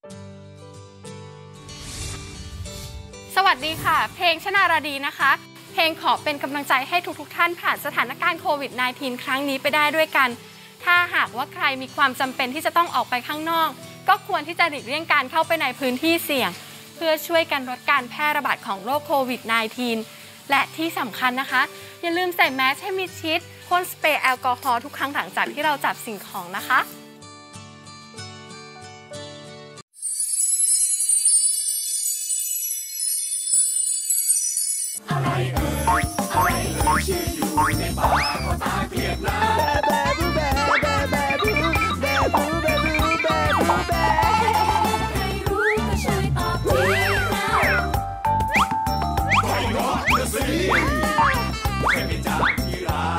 สวัสดีค่ะเพลงชนาราดีนะคะเพลงขอเป็นกำลังใจให้ทุกท่านผ่านสถานการณ์โควิด -19 ครั้งนี้ไปได้ด้วยกันถ้าหากว่าใครมีความจำเป็นที่จะต้องออกไปข้างนอกก็ควรที่จะหลีกเลี่ยงการเข้าไปในพื้นที่เสี่ยงเพื่อช่วยกันลดการแพร่ระบาดของโรคโควิด -19 และที่สำคัญนะคะอย่าลืมใส่แมสให้มิดชิดพ่นสเปรย์แอลกอฮอล์ทุกครั้งหลังจากที่เราจับสิ่งของนะคะอะไรชื่ออยู่ในป่าก็ตาเกลียดนะแบบใครรู้ก็ช่วยตอบทีนะไม่รอดนะสิแค่เป็นจากกีฬา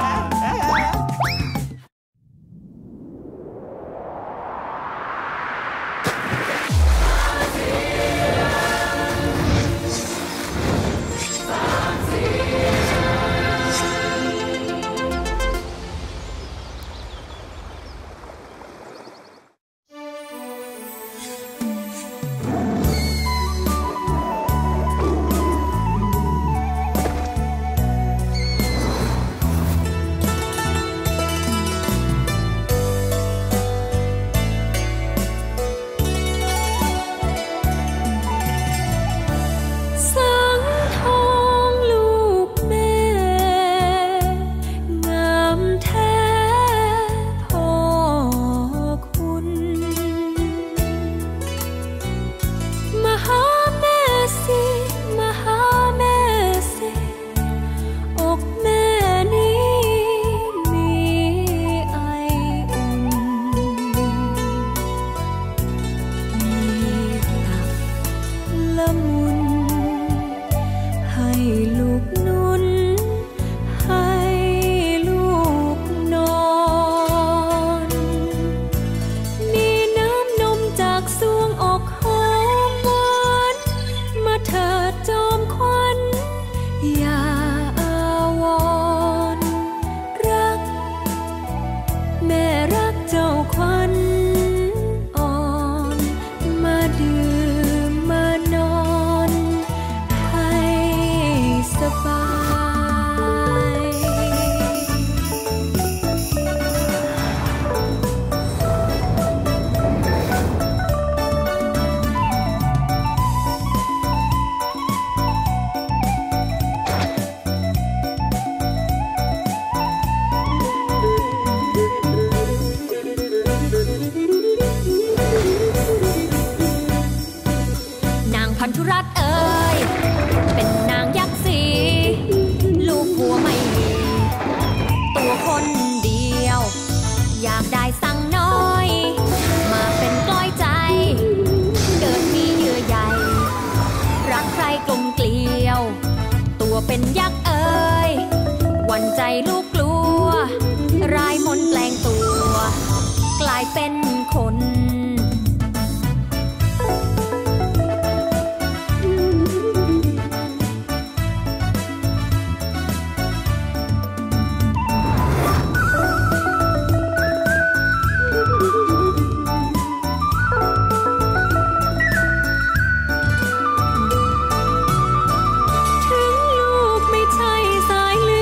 เป็นยักษ์เอ๋ยหวั่นใจลูกกลัวรายมนต์แปลงตัวกลายเป็นคน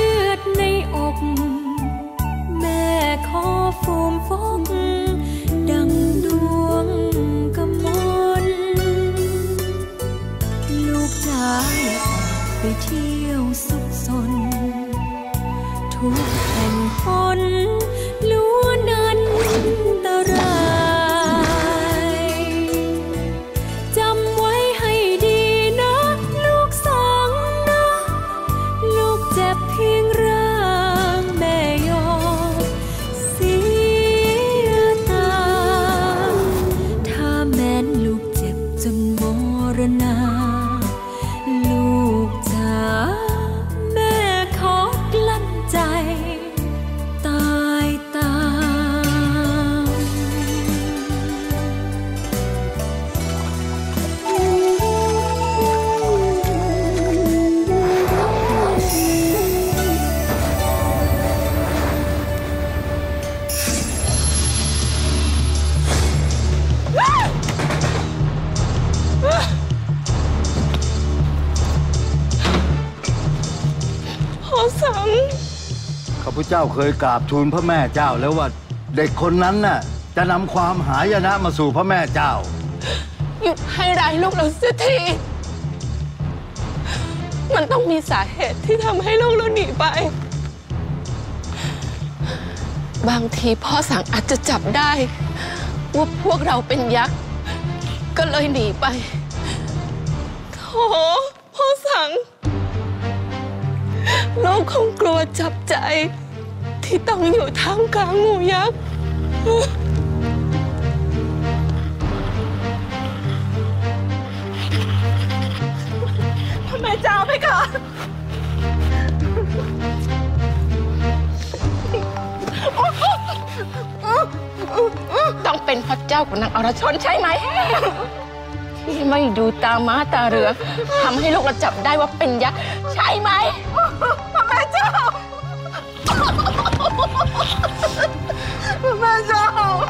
ฟูมฟกผู้เจ้าเคยกราบทูลพระแม่เจ้าแล้วว่าเด็กคนนั้นน่ะจะนำความหายนะมาสู่พระแม่เจ้าหยุดให้ร้ายลูกเราเสียทีมันต้องมีสาเหตุที่ทำให้ลูกเราหนีไปบางทีพ่อสั่งอาจจะจับได้ว่าพวกเราเป็นยักษ์ก็เลยหนีไปโธ่พ่อสั่งลูกคงกลัวจับใจที่ต้องอยู่ท่ามกลางหมู่ยักษ์พระแม่เจ้าไปก่อนต้องเป็นพระเจ้าของนางอรชนใช่ไหมที่ไม่ดูตาม้าตาเรือทำให้ลูกเราจับได้ว่าเป็นยักษ์ใช่ไหมพระแม่เจ้าพระแม่เจ้า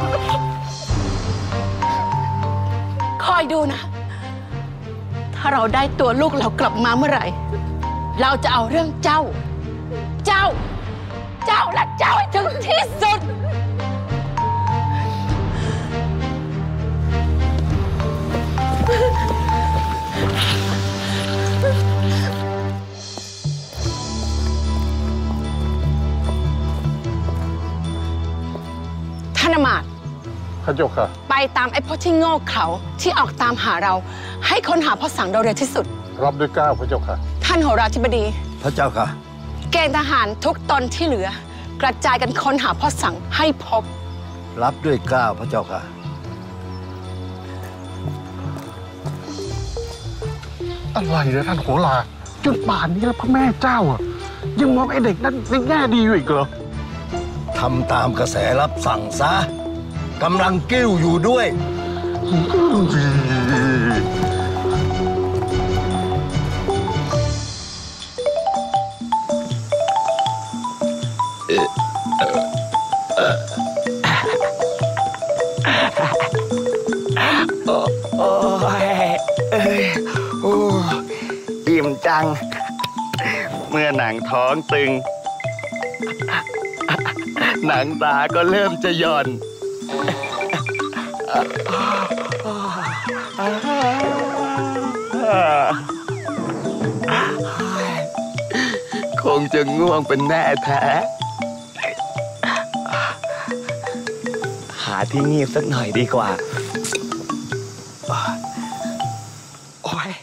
คอยดูนะถ้าเราได้ตัวลูกเรากลับมาเมื่อไหร่เราจะเอาเรื่องเจ้าและเจ้าให้ถึงที่สุดท่านอมาตย์พระเจ้าค่ะไปตามไอ้พ่อที่โง่เขลาที่ออกตามหาเราให้ค้นหาพ่อสั่งเราเร็วที่สุดรับด้วยเกล้าพระเจ้าค่ะท่านโหราธิบดีพระเจ้าค่ะเกณฑ์ทหารทุกตนที่เหลือกระจายกันค้นหาพ่อสั่งให้พบรับด้วยเกล้าพระเจ้าค่ะอะไรเนี่ยท่านโหราจนป่านนี้แล้วพระแม่เจ้าอ่ะยังมองไอ้เด็กนั้นในแง่ดีอยู่อีกเหรอทำตามกระแสรับสั่งซะกำลังกิ้วอยู่ด้วยอิ่มจังเมื่อหนังท้องตึงหนังตาก็เริ่มจะหย่อนคงจะง่วงเป็นแน่แท้หาที่งีบสักหน่อยดีกว่าโอ้ย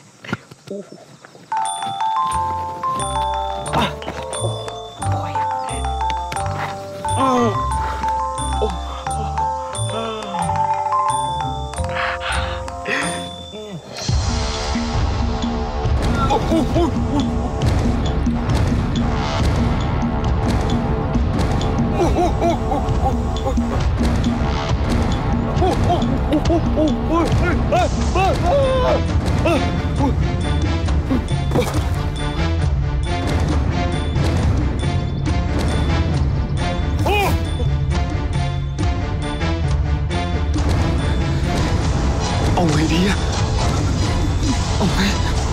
เอาไงดีอะเอาไง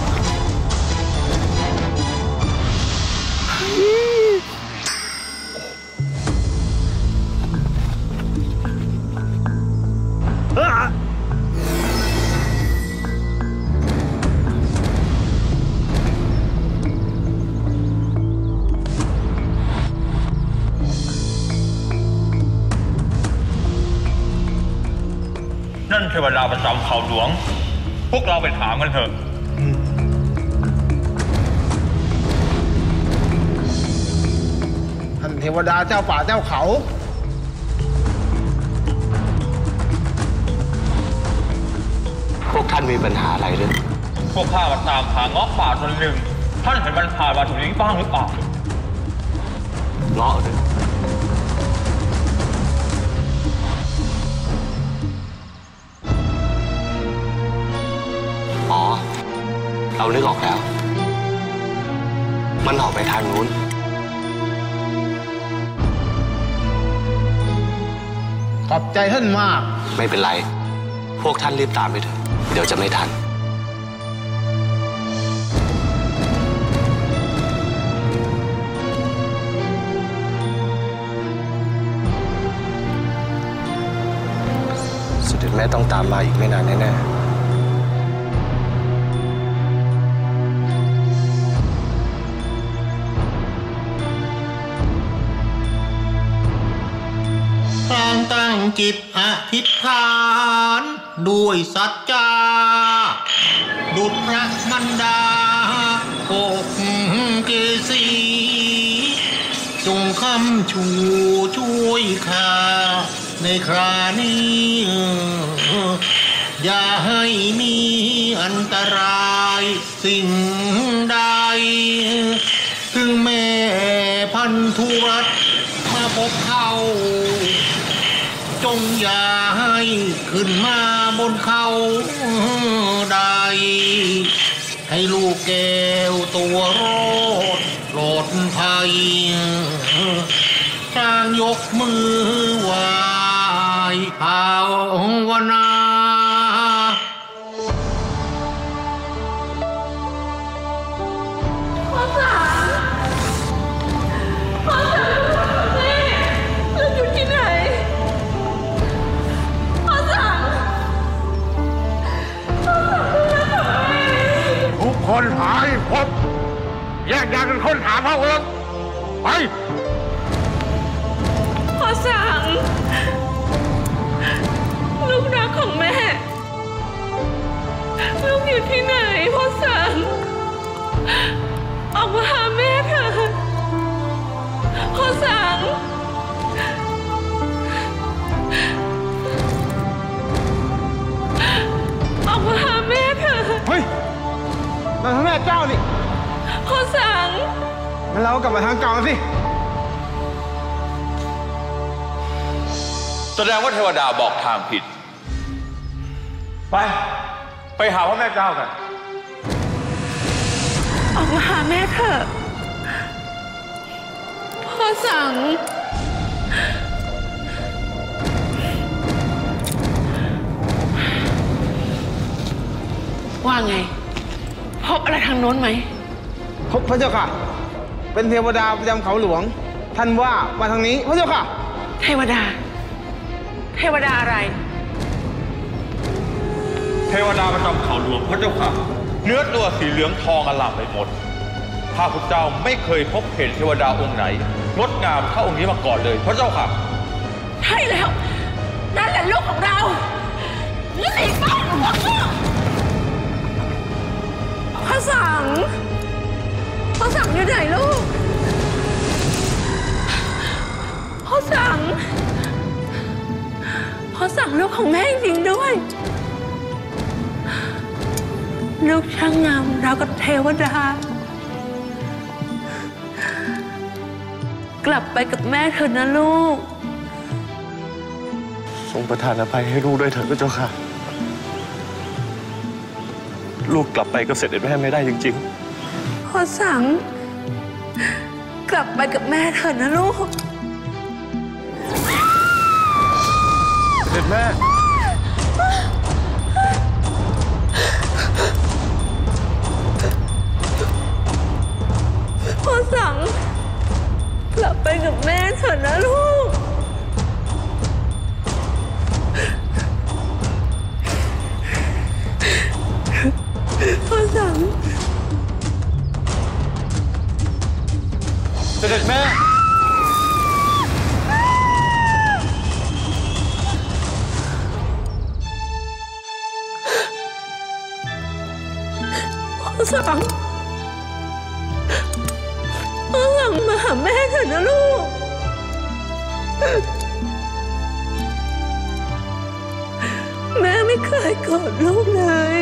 นั่นเทวดาประจำเขาหลวงพวกเราไปถามกันเถอะท่านเทวดาเจ้าป่าเจ้าเขาพวกท่านมีปัญหาอะไรหรือพวกข้ามาตามหาเงาะป่าตัวหนึ่งท่านเห็นมันผ่านมาถึงนี้บ้างหรือเปล่าเงาะหรืออ๋อเรานึกออกแล้วมันออกไปทางนู้นขอบใจท่านมากไม่เป็นไรพวกท่านรีบตามไปเถอะเดี๋ยวจะไม่ทันแม่ต้องตามมาอีกไม่นานแน่พลางตั้งจิตอธิษฐานด้วยสัจจาดุจพระมันดาโกกเกษีจงคำชูช่วยข้าในครานี้อย่าให้มีอันตรายสิ่งใดถึงแม่พันธุรัตน์มาพบเขาจงอย่าให้ขึ้นมาบนเขาใดให้ลูกแก้วตัวโรดโปรดภัยจางยกมือไหว้ภาวนาคนหายพบแยกย้ายกันค้นหาพระองค์ไปพ่อสั่งลูกรักของแม่ลูกอยู่ที่ไหนพ่อสั่งออกมาหาแม่เถอะพ่อสั่งออกมาหาแม่เถอะเฮ้ยนั่นพระแม่เจ้านี่พ่อสั่งงั้นเรากลับมาทางเก่าสิแสดงว่าเทวดาบอกทางผิดไปหาพระแม่เจ้ากันออกมาหาแม่เถอะพ่อสั่งว่าไงพบอะไรทางโน้นไหมพบพระเจ้าค่ะเป็นเทวดาประจำเขาหลวงท่านว่ามาทางนี้พระเจ้าค่ะเทวดาอะไรเทวดาประจำเขาหลวงพระเจ้าค่ะเนื้อตัวสีเหลืองทองอลามไปหมดข้าพเจ้าไม่เคยพบเห็นเทวดาองค์ไหนงดงามเท่าองค์นี้มาก่อนเลยพระเจ้าค่ะใช่แล้วนั่นแหละลูกของเรานี่สิบ้านหัวลูกพ่อสั่งอยู่ไหนลูกพ่อสั่งลูกของแม่จริงด้วยลูกช่างงามเรากับเทวดากลับไปกับแม่เถอะนะลูกทรงประทานอภัยให้ลูกด้วยเถิดพระเจ้าค่ะลูกกลับไปกับเสด็จแม่ไม่ได้จริงๆพ่อสั่งกลับไปกับแม่เถอะนะลูกเสด็จแม่พ่อสั่งกลับไปกับแม่เถอะนะลูกพ่อสั่งเสด็จแม่พ่อสั่งมาหาแม่เถอะนะลูกแม่ไม่เคยโกรธลูกเลย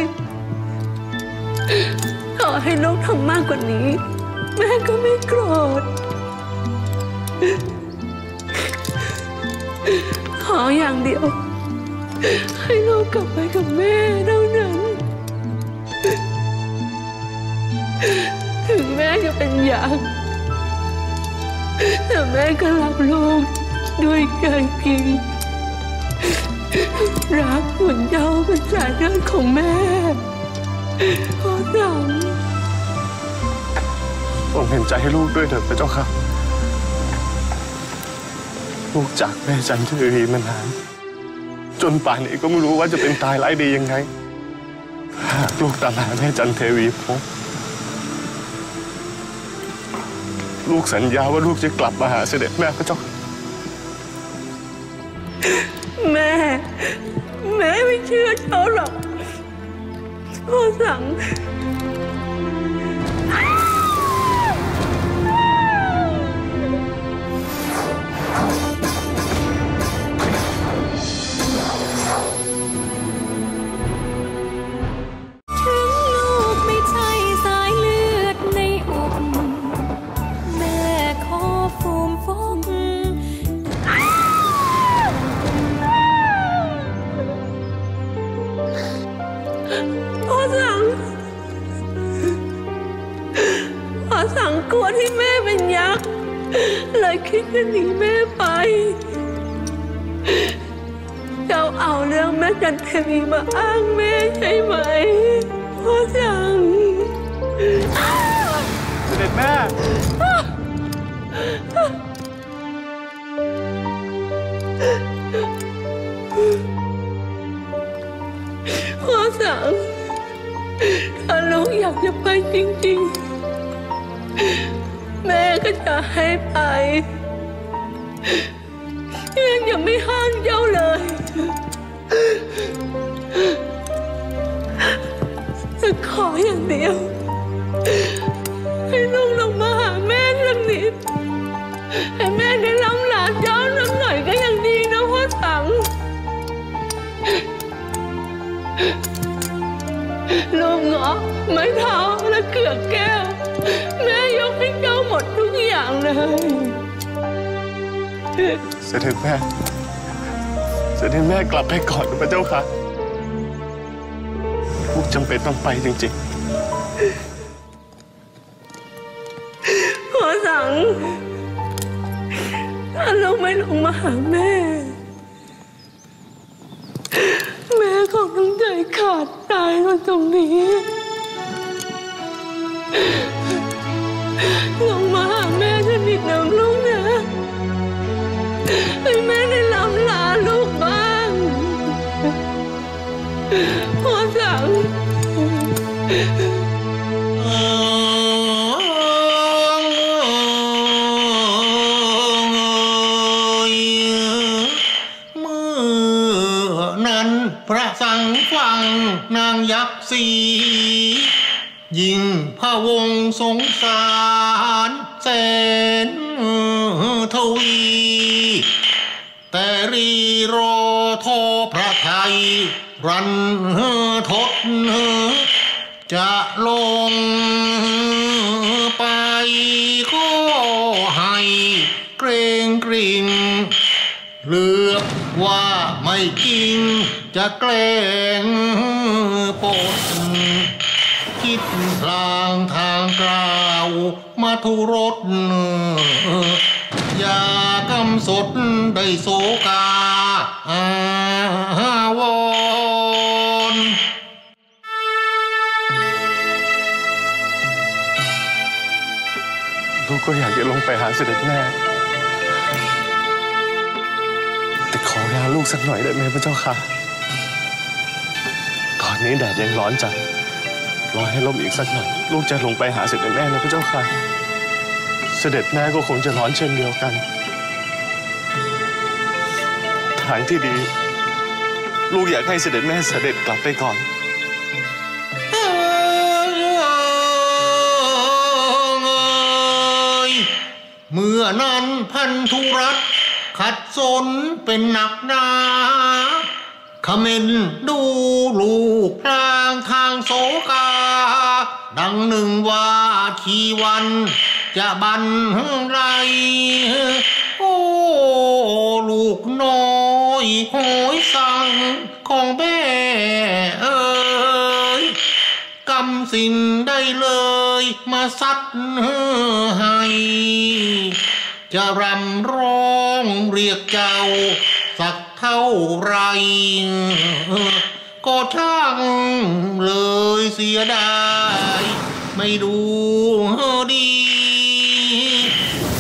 ขอให้ลูกทำมากกว่านี้แม่ก็ไม่โกรธขออย่างเดียวให้ลูกกลับไปกับแม่เท่านั้นถึงแม่จะเป็นอย่างแต่แม่ก็รักลูกด้วยใจจริงรักเหมือนเจ้าเป็นสายเลือดของแม่พ่อสั่งผมเห็นใจให้ลูกด้วยเถิดพระเจ้าค่ะลูกจากแม่จันทรีมานานจนป่านนี้ก็ไม่รู้ว่าจะเป็นตายร้ายดียังไงหากลูกตามหาแม่จันเทวีพบลูกสัญญาว่าลูกจะกลับมาหาเสด็จแม่พระเจ้าแม่ไม่เชื่อเขาหรอกพ่อสั่งสั่งกลัวที่แม่เป็นยักษ์เลยคิดจะหนีแม่ไปเจ้าเอาเรื่องแม่จันเทวีมาอ้างแม่ใช่ไหมพ่อสั่งเสด็จแม่พ่อสั่งถ้าลูกอยากจะไปจริงๆแม่ก็จะให้ไปยังไม่ห้ามเจ้าเลยจะขออย่างเดียวให้ลูกลงมาหาแม่สักนิดให้แม่ได้ล้ำหลานเจ้าสักหน่อยก็ยังดีนะพ่อสั่งลูกเงาะไม้เท้าและเกลือแก้วแม่ยกให้เจ้าหมดทุกอย่างเลยเสด็จแม่กลับไปก่อนพระเจ้าค่ะลูกจำเป็นต้องไปจริงๆพ่อสั่งถ้าลูกไม่ลงมาหาแม่คงต้องใจขาดตายตรงนี้ลงมาหาแม่สนิทนะลูกนะให้แม่ได้ล้ำลาลูกบ้างพ่อสั่งพระสังฟังนางยักษ์สียิ่งพะวงสงสารแสนทวีแต่รีรอทอพระไทยรันทดจะลงไปก็ให้เกรงกริ่งเลือกว่าไม่จริงจะแกล้งปดคิดพลางทางกล่าวมาทุรสอย่ากำสดได้โศกาวรลูกก็อยากจะลงไปหาเสด็จแม่แต่ขอเวลาลูกสักหน่อยได้ไหมพระเจ้าค่ะตอนนี้แดดยังร้อนจัดรอให้ลมอีกสักหน่อยลูกจะลงไปหาเสด็จแม่นะพระเจ้าค่ะเสด็จแม่ก็คงจะร้อนเช่นเดียวกันทางที่ดีลูกอยากให้เสด็จแม่เสด็จกลับไปก่อนเมื่อนั้นพันธุรัตน์ขัดสนเป็นหนักหนาเขม็นดูลูกพลางทางโศกาดังหนึ่งว่าทีวันจะบันไรโอ้ลูกน้อยโหยสั่งของแม่เอ๋ยกำสิ่งได้เลยมาซัดให้จะรำร้องเรียกเจ้าสักเท่าไรก็ช่างเลยเสียดายไม่ดูดี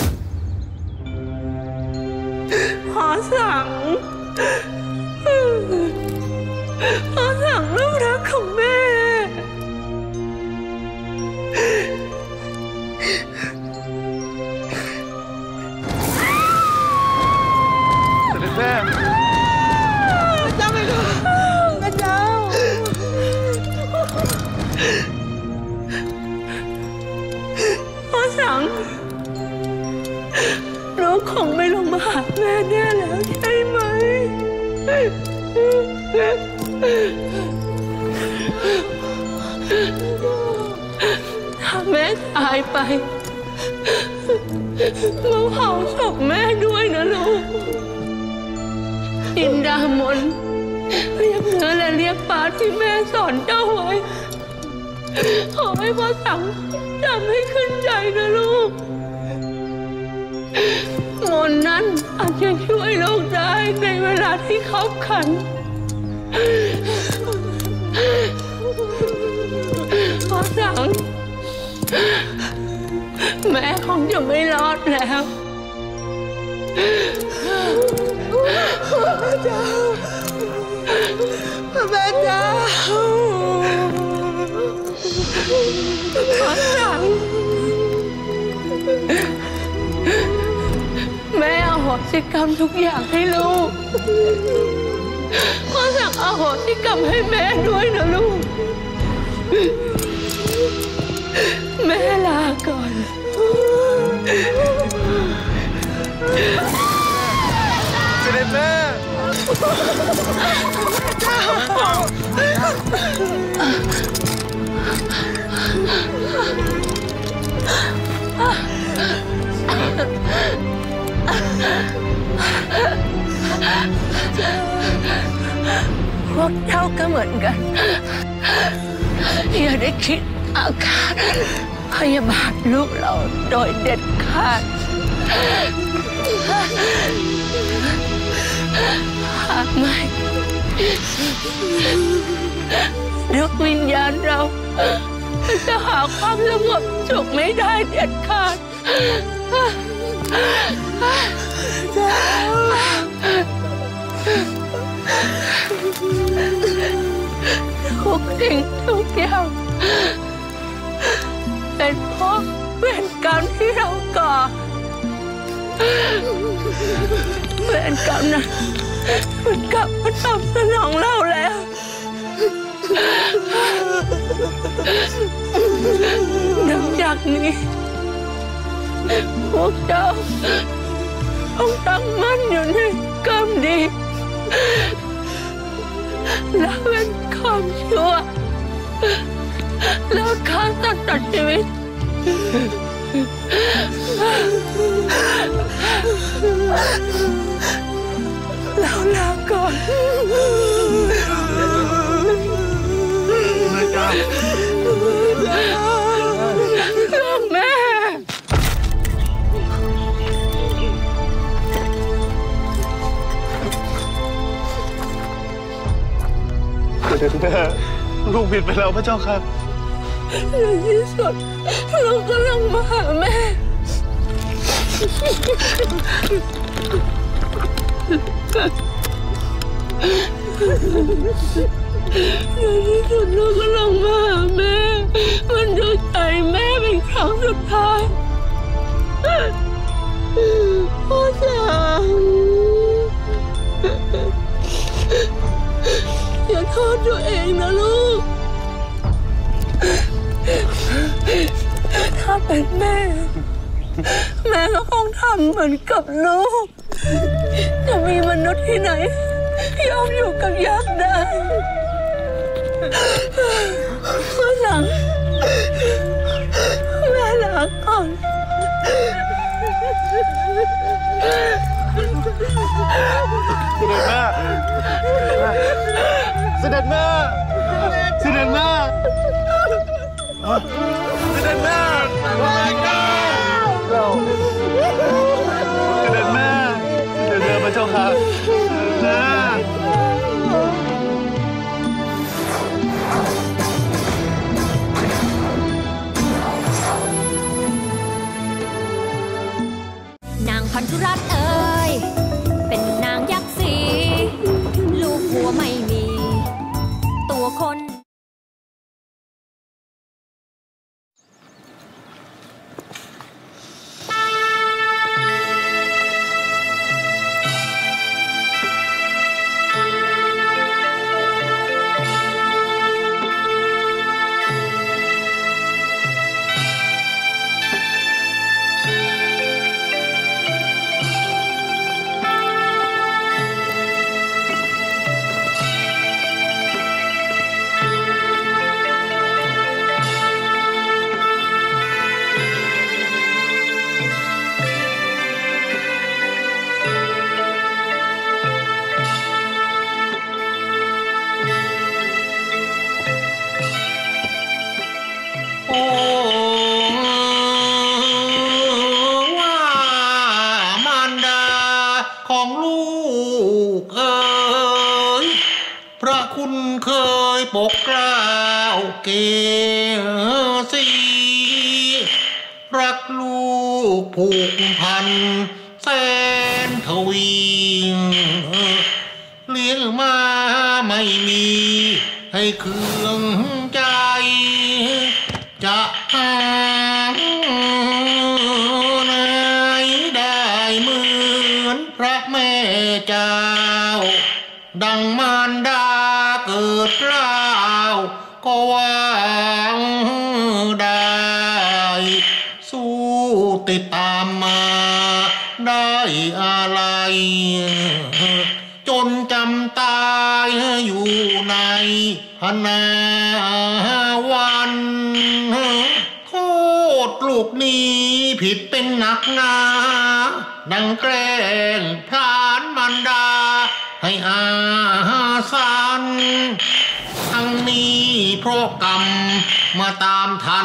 ขอสั่งพ่อสังลูกคงไม่ลงมาหาแม่แน่แล้วใช่ไหมถ้าแม่ตายไปมาเผาศพแม่ด้วยนะลูกอินดามนเรียกเนื้อและเรียกปลาที่แม่สอนเจ้าไว้ขอให้พ่อสังจำให้ขึ้นใจนะลูกมนต์นั้นอาจจะช่วยลูกได้ในเวลาที่ขับขันพ่อสังแม่คงจะไม่รอดแล้วแม่เจ้าแม่เจ้าพ่อสังแม่อโหสิกรรมทุกอย่างให้ลูกพ่อสังอโหสิกรรมให้แม่ด้วยนะลูกแม่ลาก่อนเสด็จแม่พวกเจ้าก็เหมือนกันอย่าได้คิดอาฆาตพยาบาทลูกเราโดยเด็ดขาดหากไม่ดึกวิญญาณเราจะหาความสงบสุขไม่ได้เด็ดขาดทุกสิ่งทุกอย่างเป็นเพราะเวรกรรมที่เราก่อเวรกรรมนั้นมันกลับมาตอบสนองเราแล้วนับจากนี้พวกเจ้าต้องตั้งมั่นอยู่ในกรรมดีละเว้นความชั่วแล้วฆ่าสัตว์ตัดชีวิตเราลาก่อนแม่จ้าแม่เสด็จแม่ลูกผิดไปแล้วพระเจ้าค่ะในที่สุดเรากำลังมาหาแม่ในที่สุดเรากำลังมาหาแม่มันดูใจแม่เป็นครั้งสุดท้ายพ่อจ๋าอย่าโทษตัวเองนะลูกถ้าเป็นแม่ก็คงทำเหมือนกับลูกจะมีมนุษย์ที่ไหนยอมอยู่กับยักษ์ได้พ่อหลังแม่ลาก่อนเสด็จแม่เสด็จแม่เสด็จแม่เสด็จแม่เสด็จแม่พระเจ้าค่ะแม่นางพันธุรัตน์เอ่ยเป็นนางยักษ์สีลูกหัวไม่มีตัวคนาวเกษีรักลูกผูกพันแสนทวีเลี้ยงมาไม่มีให้เครื่องใจจะหาไหนได้เหมือนพระแม่เจ้าดังมารดาเกิดกล้าวก็วางได้สู้ติดตามมาได้อะไรจนจำตายอยู่ในพนาวันโทษลูกนี้ผิดเป็นหนักหนาดังแกล้งพรานมารดาให้อาสันทั้งนี้เพราะกรรมมาตามทัน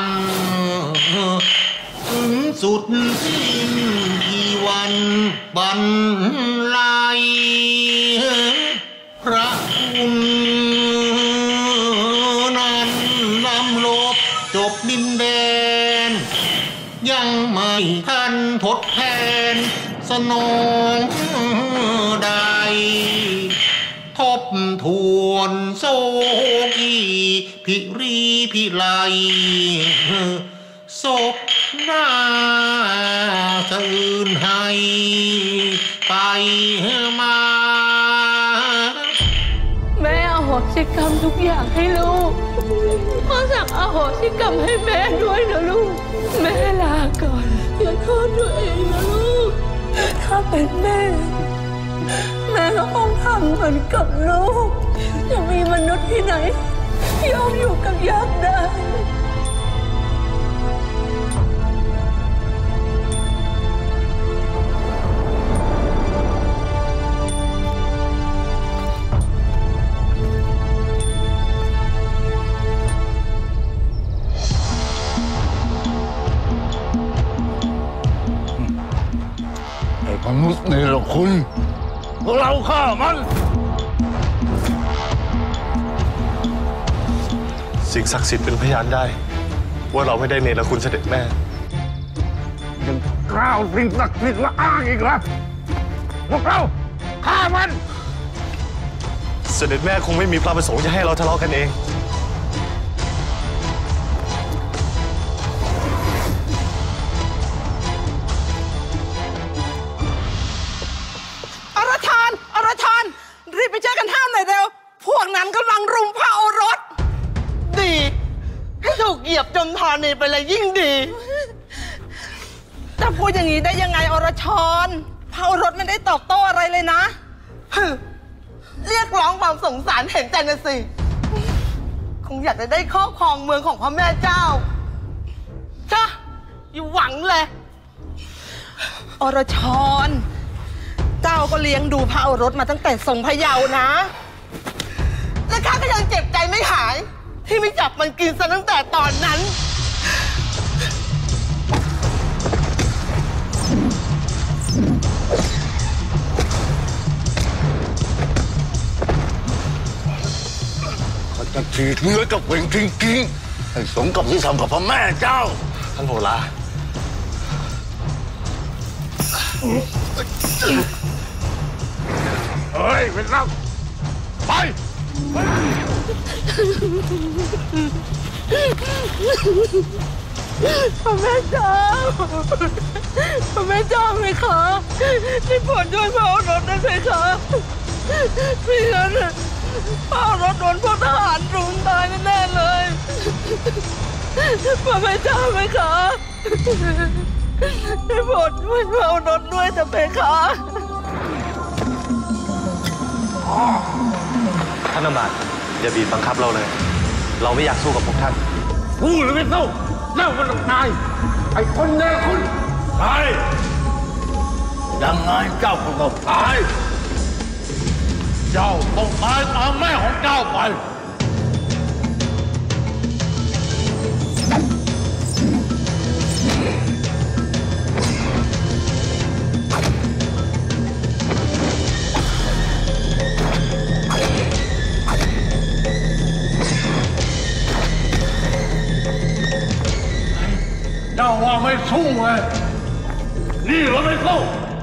ถึงสุดสิ้นที่วันบรรลัยพระคุณนั้นล้ำลบจบดินแดนยังไม่ทันทดแทนสนองใดทบทวนโซกีพิรีพิไลศพหน้าสะอื่นให้ไปมาแม่อโหสิกรรมทุกอย่างให้ลูกพ่อสั่งอโหสิกรรมให้แม่ด้วยนะลูกแม่ลาก่อนอย่าโทษตัวเองนะลูกถ้าเป็นแม่ก็คงทำเหมือนกับลูกจะมีมนุษย์ที่ไหนยอมอยู่กับยักษ์ได้มนุษย์นี่หรอคุณพวกเราฆ่ามันสิ่งศักดิ์สิทธิ์เป็นพยานได้ว่าเราไม่ได้เนรคุณเสด็จแม่ยังกล้าวสิ่งศักดิ์สิทธิ์มาอ้างอีกแล้วพวกเราฆ่ามันเสด็จแม่คงไม่มีพระประสงค์จะให้เราทะเลาะกันเองรีบไปเจอกันห้ามหน่อยเร็วพวกนั้นกำลังรุมพระโอรสดีให้ถูกเหยียบจนธรณีไปเลยยิ่งดีจะพูดอย่างนี้ได้ยังไงอรชรพระโอรสไม่ได้ตอบโต้อะไรเลยนะเรียกร้องความสงสารเห็นใจนะสิคงอยากจะได้ครอบครองเมืองของพระแม่เจ้าจ้ะอยู่หวังเลยอรชรเจ้าก็เลี้ยงดูพระโอรสมาตั้งแต่ทรงพระเยาว์นะและข้าก็ยังเจ็บใจไม่หายที่ไม่จับมันกินซะตั้งแต่ตอนนั้นข้าจะฉีดเนื้อกับเวงจริงๆให้สมกับที่ทำกับพระแม่เจ้าท่านโหราเฮ้ยเป็นเราไปพระแม่เจ้าพระแม่เจ้าไหมคะที่ผลช่วยพระโอรสได้ไหมคะไม่งั้นพระโอรสโดนพวกทหารรุมตายแน่ๆเลยพระแม่เจ้าไหมคะให้ผลช่วยพระโอรสด้วยจะไหมคะท่านอมาตย์อย่าบีบบังคับเราเลยเราไม่อยากสู้กับพวกท่านสู้หรือไม่สู้เล่ามันต้องตายไอ้คนเนรคุณตายยังไงเจ้าก็ต้องตายเจ้าต้องตายตามแม่ของเจ้าไปจ้าว่าไม่สู้ไงนี่เราไม่สู้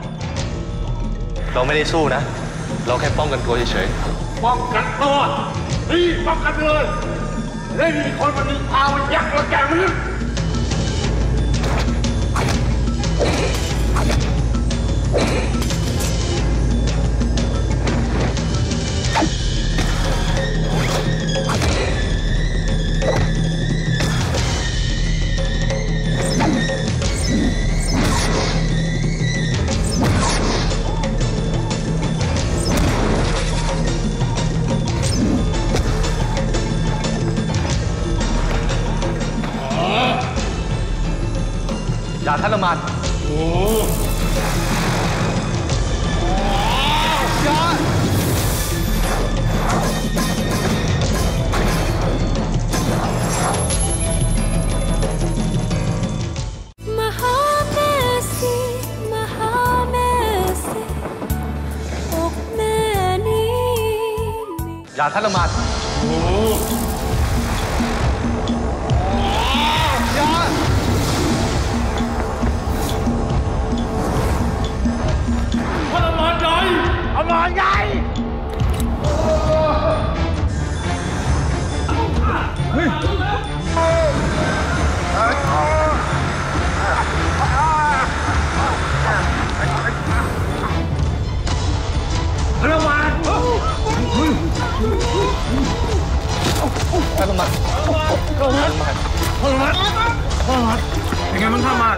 เราไม่ได้สู้นะ เราแค่ป้องกันตัวเฉยป้องกันตัวนี่ป้องกันเลยแล้วมีคนมาดึงพามันยักษ์เราแกมันอย่าท่านละมันอย่าท่านละมันอมรใหญ่เฮ้ยระวังท่านละมันเป็นไงมึงทำมา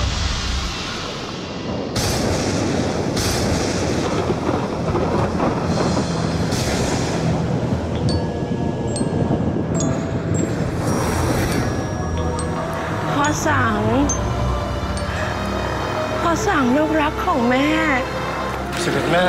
พ่อสั่งลูกรักของแม่เสด็จแม่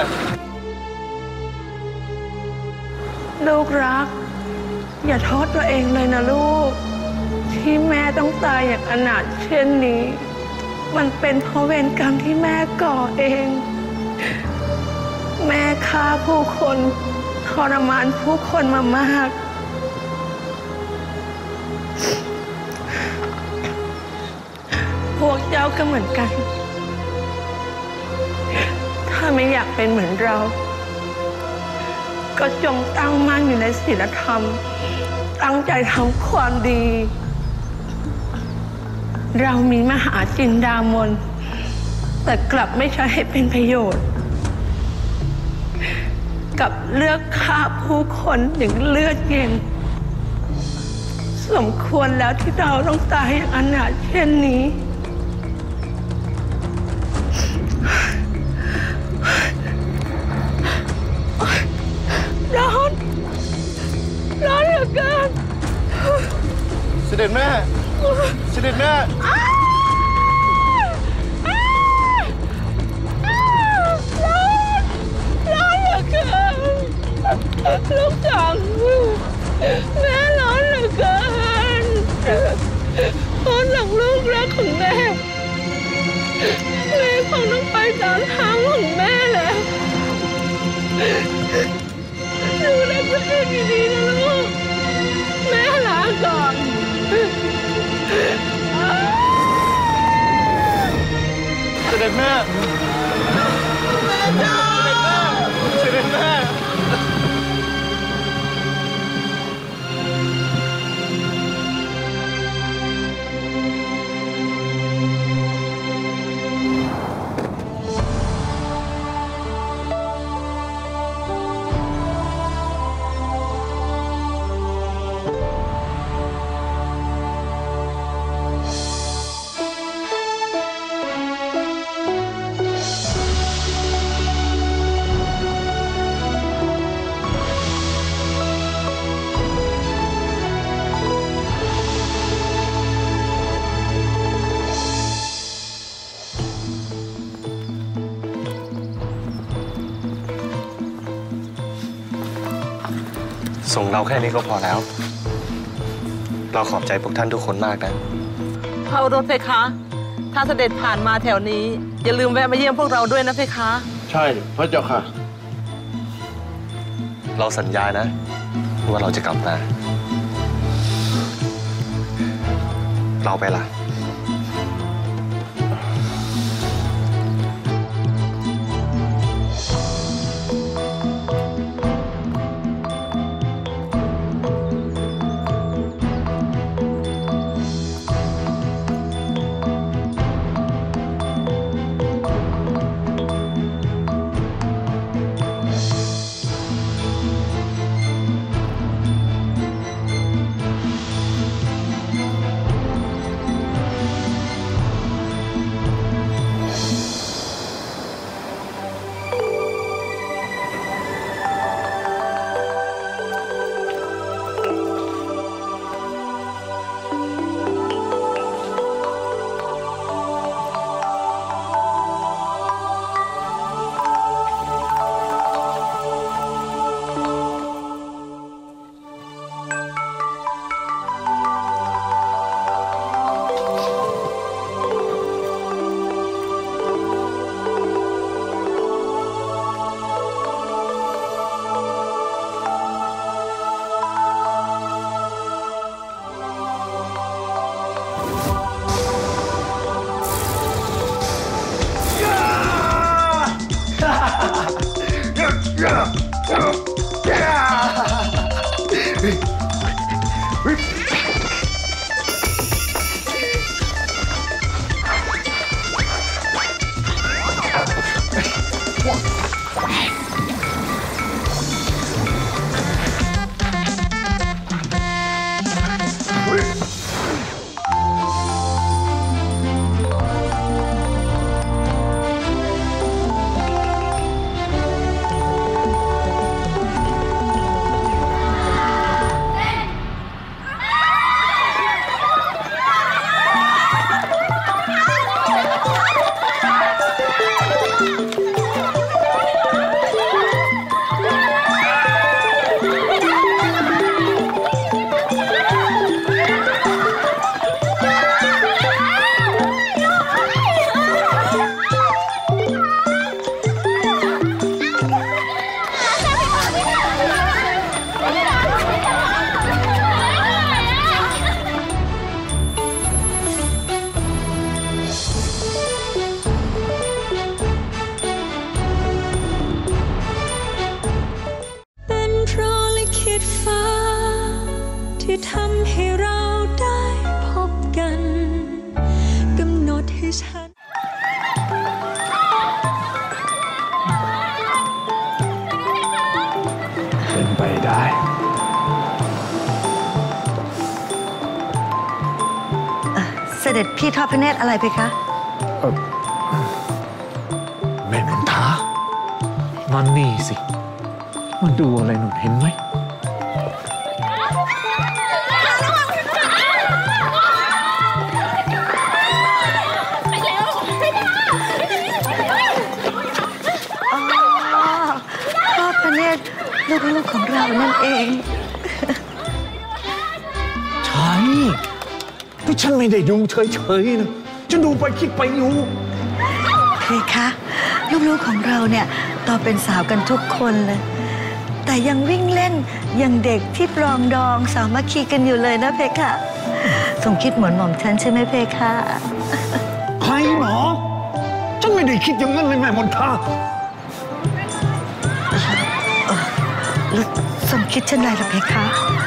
ลูกรักอย่าโทษตัวเองเลยนะลูกที่แม่ต้องตายอย่างอนาถเช่นนี้มันเป็นเพราะเวรกรรมที่แม่ก่อเองแม่ฆ่าผู้คนทรมานผู้คนมามากพวกเจ้าก็เหมือนกันถ้าไม่อยากเป็นเหมือนเราก็จงตั้งมั่นอยู่ในศีลธรรมตั้งใจทำความดีเรามีมหาจินดามนแต่กลับไม่ใช้ให้เป็นประโยชน์กับเลือกฆ่าผู้คนอย่างเลือดเย็นสมควรแล้วที่เราต้องตายอย่างอนาถเช่นนี้ร้อนเหลือเกินเสด็จแม่เสด็จแม่ร้อนเหลือเกินลูกจังแม่ร้อนเหลือเกินพ่อหลังลูกรักของแม่แม่คงต้องไปตามทางของแม่แล้วดูแลตัวเองดีๆนะลูกแม่ลาก่อนเสด็จแม่เสด็จแม่ส่งเราแค่นี้ก็พอแล้วเราขอบใจพวกท่านทุกคนมากนะพระโอรสเพคะ ถ้าเสด็จผ่านมาแถวนี้อย่าลืมแวะมาเยี่ยมพวกเราด้วยนะเพคะใช่พระเจ้าค่ะเราสัญญานะว่าเราจะกลับมาเราไปละที่ทำให้เราได้พบกันกำหนดให้ฉันเป็นไปได้เสด็จพี่ทอดพระเนตรอะไรไปคะแม่นนทามันนี่สิมาดูอะไรหนูเห็นไหมลูกของเรานั่นเองใช่ที่ฉันไม่ได้ดูเฉยๆนะฉันดูไปคิดไปอยู่เพคะลูกๆของเราเนี่ยโตเป็นสาวกันทุกคนเลยแต่ยังวิ่งเล่นอย่างเด็กที่ปรองดองสามัคคีกันอยู่เลยนะเพคะทรงคิดเหมือนหม่อมฉันใช่ไหมเพคะใครหรอฉันไม่ได้คิดอย่างนั้นเลยแม่มนทาแล้วทรงคิดเช่นไรล่ะเพคะ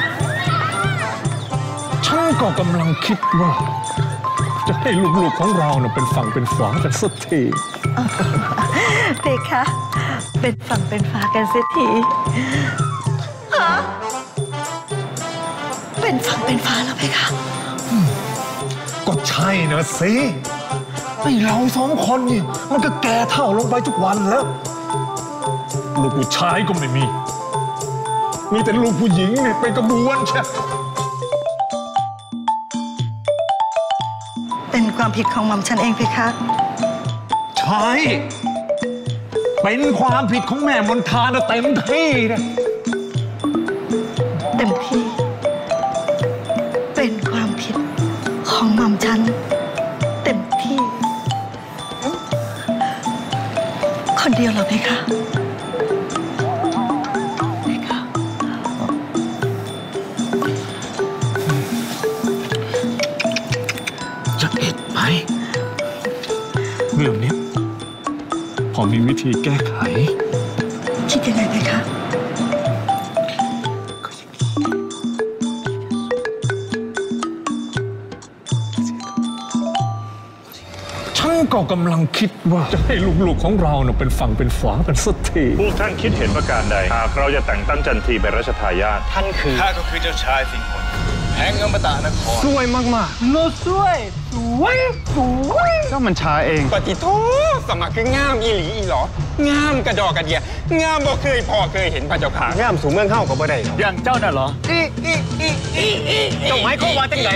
ฉันก็กำลังคิดว่าจะให้ลูกๆของเราเนี่ยเป็นฝั่งเป็นฝากันสักทีเพคะเป็นฝั่งเป็นฝากันสักทีเป็นฝั่งเป็นฝาแล้วเพคะก็ใช่นะสิไอเราสองคนนี่มันก็แก่เท่าลงไปทุกวันแล้วลูกผู้ชายก็ไม่มีแต่ลูกผู้หญิงเนี่ยเป็นกระบวนใช่เป็นความผิดของหม่อมฉันเองเพคะใช่เป็นความผิดของแม่มนทานะเต็มที่นะเต็มที่เป็นความผิดของหม่อมฉันเต็มที่คนเดียวเหรอเพคะเรื่องนี้พอมีวิธีแก้ไขคิดยังไงไหมคะฉันก็กำลังคิดว่าจะให้ลูกๆของเราเนี่ยเป็นฝั่งเป็นฝากันสักทีพวกท่านคิดเห็นประการใดหากเราจะแต่งตั้งจันทีเป็นรัชทายาทท่านคือข้าก็คือเจ้าชายสิงห์ผลแห่งอมตะนครสวยมากๆโน้สวยก็มันช้าเองปฏิโทสมัครคืองามอีหลีอีหรองามกระดอกกระเดียงามบ่เคยพอเคยเห็นพระเจ้าขางามสู่เมืองเฮาก็บ่ได้อย่างเจ้าน่ะเหรอเจ้าหมายความว่าจังได